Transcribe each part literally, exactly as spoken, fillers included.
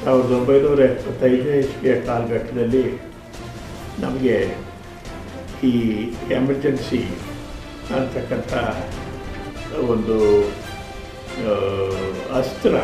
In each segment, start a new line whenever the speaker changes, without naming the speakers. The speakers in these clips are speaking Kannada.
ಸಾವಿರದ ಒಂಬೈನೂರ ಎಪ್ಪತ್ತೈದನೇ ಇಸ್ವಿಯ ಕಾಲಘಟ್ಟದಲ್ಲಿ ನಮಗೆ ಈ ಎಮರ್ಜೆನ್ಸಿ ಅಂತಕ್ಕಂಥ ಒಂದು ಅಸ್ತ್ರ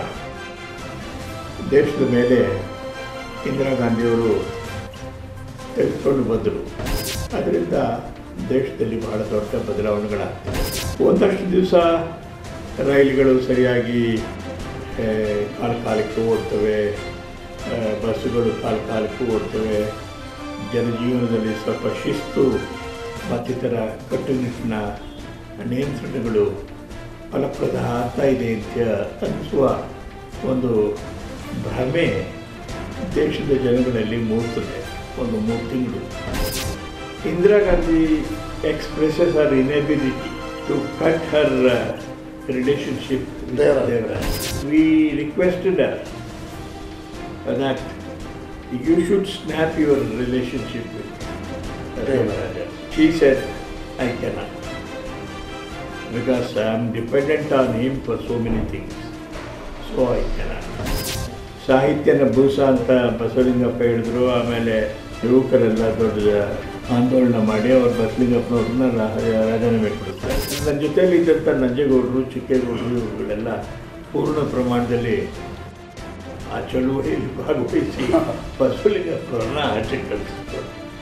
ದೇಶದ ಮೇಲೆ ಇಂದಿರಾ ಗಾಂಧಿಯವರು ತೆಗೆದುಕೊಂಡು ಬಂದರು. ಅದರಿಂದ ದೇಶದಲ್ಲಿ ಬಹಳ ದೊಡ್ಡ ಬದಲಾವಣೆಗಳಾಗ್ತವೆ. ಒಂದಷ್ಟು ದಿವಸ ರೈಲುಗಳು ಸರಿಯಾಗಿ ಕಾಲ ಕಾಲಕ್ಕೆ ಓಡ್ತವೆ, ಬಸ್ಸುಗಳು ಕಾಲ ಕಾಲಕ್ಕೆ ಓಡ್ತವೆ, ಜನಜೀವನದಲ್ಲಿ ಸ್ವಲ್ಪ ಶಿಸ್ತು ಮತ್ತಿತರ ಕಟ್ಟುನಿಟ್ಟಿನ ನಿಯಂತ್ರಣಗಳು ಫಲಪ್ರದ ಆಗ್ತಾ ಇದೆ ಅಂತ ಅನ್ನಿಸುವ ಒಂದು ಭ್ರಮೆ ದೇಶದ ಜನಗಳಲ್ಲಿ ಮೂಡ್ತದೆ. ಒಂದು ಮೂರು ತಿಂಗಳು Indira Gandhi expresses her inability to cut her relationship with Devraj. We requested her that you should snap your relationship with Devaraja. She said, I cannot, because I am dependent on him for so many things, so I cannot. ಸಾಹಿತ್ಯನ ಭೂಸ ಅಂತ ಬಸವಲಿಂಗಪ್ಪ ಹೇಳಿದ್ರು. ಆಮೇಲೆ ಯುವಕರೆಲ್ಲ ದೊಡ್ಡ ಆಂದೋಲನ ಮಾಡಿ ಅವರು ಬಸವಲಿಂಗಪ್ಪನವ್ರನ್ನ ರಾಜೀನಾಮೆ ಕೊಡ್ತಾರೆ. ನನ್ನ ಜೊತೆಯಲ್ಲಿ ಇದ್ದಂಥ ನಂಜೇಗೌಡರು, ಚಿಕ್ಕೇಗೌಡರು ಇವುಗಳೆಲ್ಲ ಪೂರ್ಣ ಪ್ರಮಾಣದಲ್ಲಿ ಆ ಚಳುವಳಿಯಲ್ಲಿ ಭಾಗವಹಿಸಿ ಬಸವಲಿಂಗಪ್ಪನವ್ರನ್ನ ಆಚೆ ಕಳಿಸಿದ್ರು.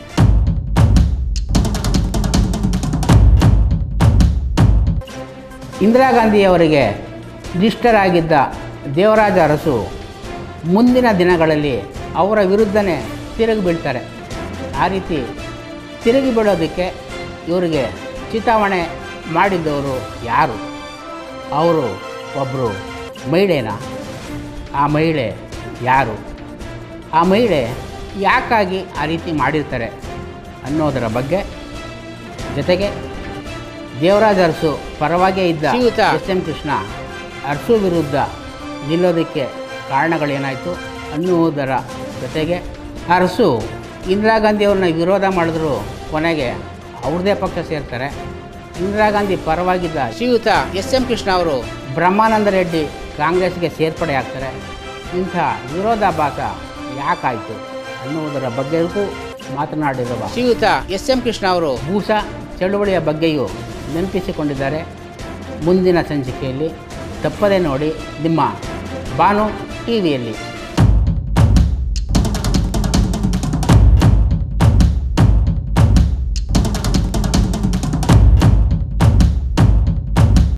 ಇಂದಿರಾ ಗಾಂಧಿಯವರಿಗೆ ಇಷ್ಟರಾಗಿದ್ದ ದೇವರಾಜ ಅರಸು ಮುಂದಿನ ದಿನಗಳಲ್ಲಿ ಅವರ ವಿರುದ್ಧನೇ ತಿರುಗಿ ಬೀಳ್ತಾರೆ. ಆ ರೀತಿ ತಿರುಗಿ ಬೀಳೋದಕ್ಕೆ ಇವರಿಗೆ ಚಿತಾವಣೆ ಮಾಡಿದ್ದವರು ಯಾರು? ಅವರು ಒಬ್ಬರು ಮಹಿಳೆನ. ಆ ಮಹಿಳೆ ಯಾರು? ಆ ಮಹಿಳೆ ಯಾಕಾಗಿ ಆ ರೀತಿ ಮಾಡಿರ್ತಾರೆ ಅನ್ನೋದರ ಬಗ್ಗೆ, ಜೊತೆಗೆ ದೇವರಾಜ ಅರಸು ಪರವಾಗೇ ಇದ್ದ ಶ್ರೀಯುತ ಎಸ್ ಎಂ ಕೃಷ್ಣ ಅರಸು ವಿರುದ್ಧ ನಿಲ್ಲೋದಕ್ಕೆ ಕಾರಣಗಳೇನಾಯಿತು ಅನ್ನುವುದರ ಜೊತೆಗೆ, ಅರಸು ಇಂದಿರಾ ಗಾಂಧಿಯವ್ರನ್ನ ವಿರೋಧ ಮಾಡಿದ್ರು ಕೊನೆಗೆ ಅವ್ರದ್ದೇ ಪಕ್ಷ ಸೇರ್ತಾರೆ. ಇಂದಿರಾ ಗಾಂಧಿ ಪರವಾಗಿದ್ದ ಶ್ರೀಯುತ ಎಸ್ ಎಂ ಕೃಷ್ಣ ಅವರು ಬ್ರಹ್ಮಾನಂದ ರೆಡ್ಡಿ ಕಾಂಗ್ರೆಸ್ಗೆ ಸೇರ್ಪಡೆ ಆಗ್ತಾರೆ. ಇಂಥ ವಿರೋಧಾಭಾಸ ಯಾಕಾಯಿತು ಅನ್ನುವುದರ ಬಗ್ಗೆಯೂ ಮಾತನಾಡಿರುವ ಶ್ರೀಯುತ ಎಸ್ ಎಂ ಕೃಷ್ಣ ಅವರು ಭೂಸ ಚಳುವಳಿಯ ಬಗ್ಗೆಯೂ ನೆನಪಿಸಿಕೊಂಡಿದ್ದಾರೆ. ಮುಂದಿನ ಸಂಚಿಕೆಯಲ್ಲಿ ತಪ್ಪದೇ ನೋಡಿ ನಿಮ್ಮ ಬಾನು ಟಿ ವಿಯಲ್ಲಿ.